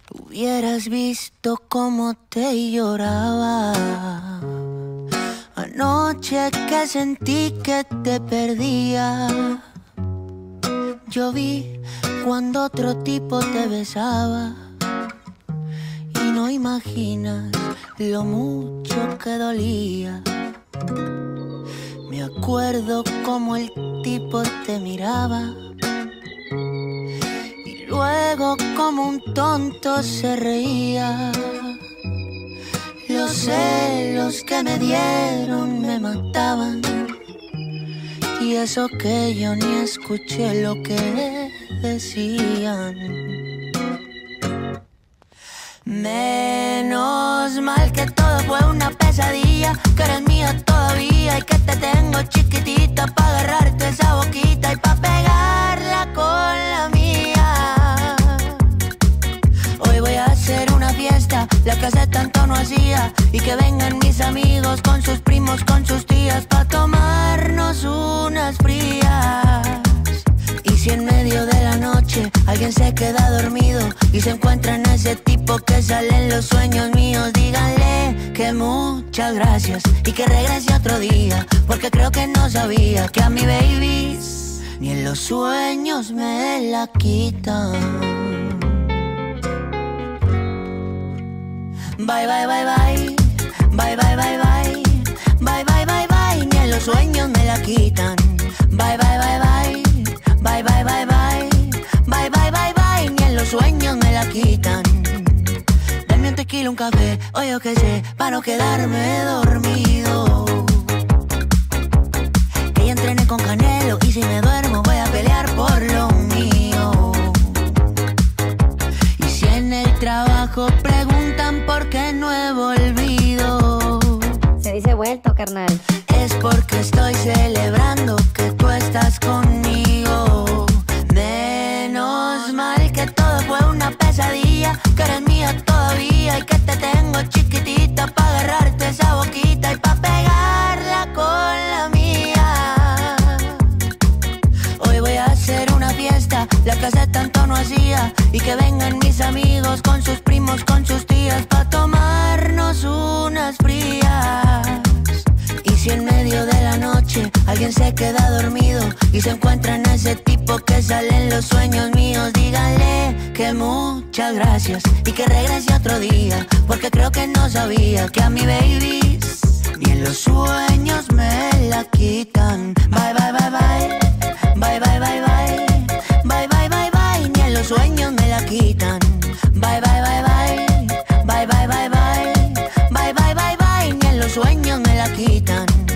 Hubieras visto cómo te lloraba anoche que sentí que te perdía. Yo vi cuando otro tipo te besaba y no imaginas lo mucho que dolía. Me acuerdo cómo el tipo te miraba y luego como un tonto se reía. Los celos que me dieron me mataban, y eso que yo ni escuché lo que decían. Menos mal que todo fue una pesadilla, que eres mía todavía y que te tengo chiquitita pa' agarrarte esa boquita y pa' pegarla con la mía. Hoy voy a hacer una fiesta, la que hace tanto no hacía, y que vengan mis amigos con sus primos, con sus tías, pa' tomarnos unas frías. Y si en medio de la noche alguien se queda dormido y se encuentra en ese tipo que sale en los sueños míos, díganle que muchas gracias y que regrese otro día, porque creo que no sabía que a mi baby ni en los sueños me la quitan. Bye, bye, bye, bye. Bye, bye, bye, bye. Bye, bye, bye, bye. Ni en los sueños me la quitan. Bye, bye, bye, bye. Bye, bye, bye, bye. Bye, bye, bye, bye. Ni en los sueños me la quitan. Dame un tequila, un café, o yo qué sé, para no quedarme dormido. Que ya entrené con Canelo y si me duermo voy a pelear por lo mío. Y si en el trabajo preguntan por qué no he volvido, se dice vuelto, carnal. es porque estoy celebrando que tú estás conmigo. Menos mal que todo fue una pesadilla, que eres mía todavía y que te tengo chiquitita pa' agarrarte esa boquita y pa' pegarla con la mía. Hoy voy a hacer una fiesta, la que hace tanto no hacía, y que vengan mis amigos con sus primos, con sus tías, pa' tomarnos unas frías. Y si en medio de la noche alguien se queda dormido y se encuentra en ese tipo que sale en los sueños míos, díganle que muchas gracias y que regrese otro día, porque creo que no sabía que a mi baby ni en los sueños me la quitan. Bye, bye, bye, bye. Bye, bye, bye, bye. Bye, bye, bye, bye. Ni en los sueños me la quitan. Bye, bye, bye, bye. Bye, bye, bye, bye. Bye, bye, bye, bye. Ni en los sueños me la quitan.